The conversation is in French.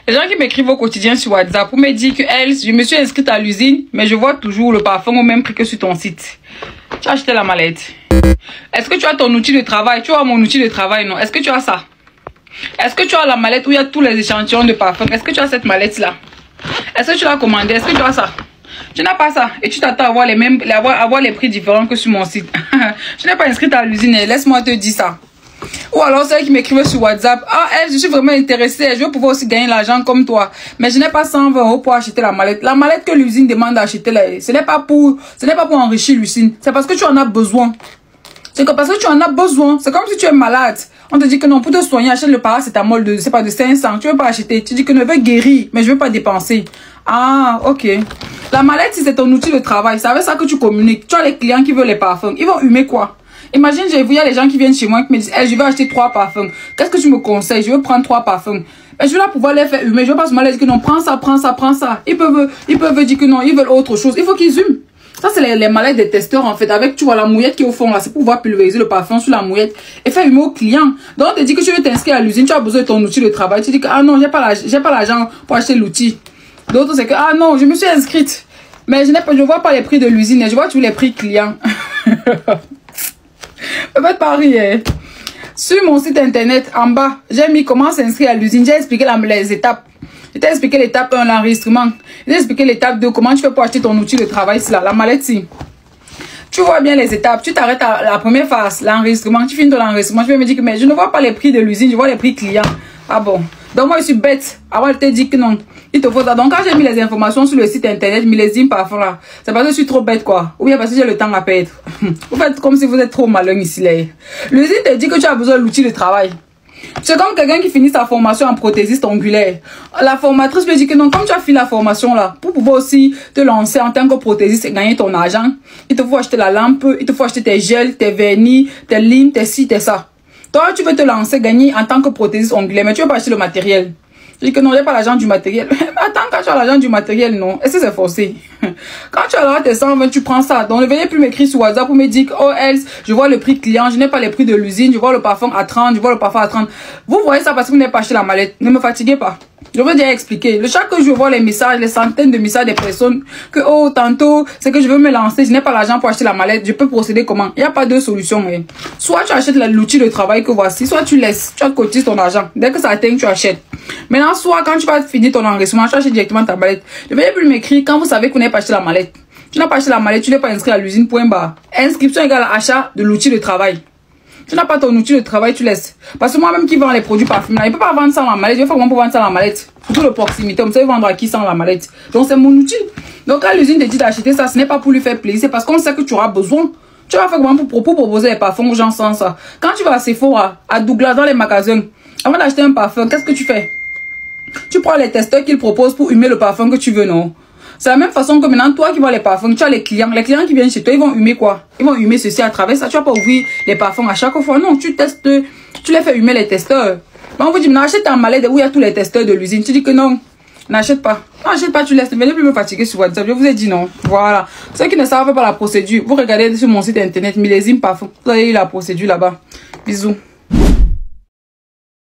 Les gens qui m'écrivent au quotidien sur WhatsApp pour me dire que je me suis inscrite à l'usine, mais je vois toujours le parfum au même prix que sur ton site. Tu as acheté la mallette. Est-ce que tu as ton outil de travail? Tu as mon outil de travail, non? Est-ce que tu as ça? Est-ce que tu as la mallette où il y a tous les échantillons de parfum? Est-ce que tu as cette mallette-là? Est-ce que tu l'as commandée? Est-ce que tu as ça? Tu n'as pas ça et tu t'attends à avoir avoir les prix différents que sur mon site. Je n'ai pas inscrite à l'usine, laisse-moi te dire ça. Ou alors celles qui m'écrivent sur WhatsApp, ah je suis vraiment intéressée, je veux pouvoir aussi gagner l'argent comme toi, mais je n'ai pas 120 € pour acheter la mallette. La mallette que l'usine demande d'acheter, ce n'est pas pour enrichir l'usine, c'est parce que tu en as besoin. C'est parce que tu en as besoin. C'est comme si tu es malade. On te dit que non, pour te soigner, achète le paracétamol de 500. Tu veux pas acheter. Tu dis que je veux guérir, mais je veux pas dépenser. Ah, ok. La mallette, si c'est ton outil de travail, c'est avec ça que tu communiques. Tu as les clients qui veulent les parfums. Ils vont humer quoi? Imagine, j'ai vu, il y a les gens qui viennent chez moi qui me disent, je vais acheter 3 parfums. Qu'est-ce que tu me conseilles? Je veux prendre 3 parfums. Mais je vais là pouvoir les faire humer. Je veux pas seulement leur dire que non, prends ça, prends ça, prends ça. Ils peuvent dire que non, ils veulent autre chose. Il faut qu'ils hument. Ça, c'est les mallettes des testeurs, en fait. Avec, tu vois, la mouillette qui est au fond, là. C'est pour pouvoir pulvériser le parfum sur la mouillette et faire humer au client. Donc, on te dit que tu veux t'inscrire à l'usine, tu as besoin de ton outil de travail. Tu dis que, ah non, j'ai pas l'argent pour acheter l'outil. D'autres, c'est que, ah non, je me suis inscrite. Mais je ne vois pas les prix de l'usine. Je vois tous les prix clients. Faites pas rire. Sur mon site internet, en bas, j'ai mis comment s'inscrire à l'usine. J'ai expliqué les étapes. Je t'ai expliqué l'étape 1, l'enregistrement. J'ai expliqué l'étape 2, comment tu fais pour acheter ton outil de travail, c'est là, la mallette. Tu vois bien les étapes. Tu t'arrêtes à la première phase, l'enregistrement. Tu finis ton enregistrement. Tu vas me dire que mais je ne vois pas les prix de l'usine, je vois les prix clients. Ah bon. Donc moi je suis bête. Avant je t'ai dit que non. Il te faut ça. Donc quand j'ai mis les informations sur le site internet, millésime parfum là, c'est parce que je suis trop bête quoi. Ou bien parce que j'ai le temps à perdre. Vous faites comme si vous êtes trop malin ici là. L'usine te dit que tu as besoin de l'outil de travail. C'est comme quelqu'un qui finit sa formation en prothésiste ongulaire. La formatrice lui dit que non, comme tu as fini la formation là, pour pouvoir aussi te lancer en tant que prothésiste et gagner ton argent, il te faut acheter la lampe, il te faut acheter tes gels, tes vernis, tes limes, tes ci, tes ça. Toi, tu veux te lancer, gagner en tant que prothésiste ongulaire, mais tu veux pas acheter le matériel. Je dis que non, j'ai pas l'argent du matériel. Mais attends, quand tu as l'argent du matériel, non. Est-ce que c'est forcé? Quand tu as tes 120, tu prends ça. Donc, ne venez plus m'écrire sur WhatsApp pour me dire que, oh, Else, je vois le prix client, je n'ai pas les prix de l'usine, je vois le parfum à 30, je vois le parfum à 30. Vous voyez ça parce que vous n'avez pas acheté la mallette. Ne me fatiguez pas. Je veux déjà expliquer. Chaque jour, je vois les messages, les centaines de messages des personnes que, oh, tantôt, c'est que je veux me lancer, je n'ai pas l'argent pour acheter la mallette, je peux procéder comment? Il n'y a pas deux solutions. Hein. Soit tu achètes l'outil de travail que voici, soit tu laisses, tu cotises ton argent. Dès que ça atteint, tu achètes. Maintenant, soit quand tu vas finir ton enregistrement, tu achètes directement ta mallette. Ne venez plus m'écrire quand vous savez que vous n'avez pas acheté la mallette. Tu n'as pas acheté la mallette, tu n'es pas inscrit à l'usine, point barre. Inscription égale achat de l'outil de travail. Tu n'as pas ton outil de travail, tu laisses. Parce que moi-même qui vends les produits parfumés, il ne peut pas vendre ça dans la mallette. Je vais faire comment pour vendre ça dans la mallette. Surtout le proximité. Vous savez vendre à qui sans la mallette. Donc c'est mon outil. Donc quand l'usine te dit d'acheter ça, ce n'est pas pour lui faire plaisir. C'est parce qu'on sait que tu auras besoin. Tu vas faire comment pour proposer les parfums aux gens sans ça. Quand tu vas à Sephora, à Douglas, dans les magasins, avant d'acheter un parfum, qu'est-ce que tu fais? Tu prends les testeurs qu'ils proposent pour humer le parfum que tu veux, non? C'est la même façon que maintenant, toi qui vois les parfums, tu as les clients. Les clients qui viennent chez toi, ils vont humer quoi? Ils vont humer ceci à travers ça. Tu vas pas ouvrir les parfums à chaque fois. Non, tu testes, tu les fais humer les testeurs. Mais on vous dit, mais achète ta mallette où il y a tous les testeurs de l'usine. Tu dis que non, n'achète pas. N'achète pas, tu laisses. Ne venez plus me fatiguer sur WhatsApp. Je vous ai dit non. Voilà. Ceux qui ne savent pas la procédure, vous regardez sur mon site internet, millésime parfum. Vous avez eu la procédure là-bas. Bisous.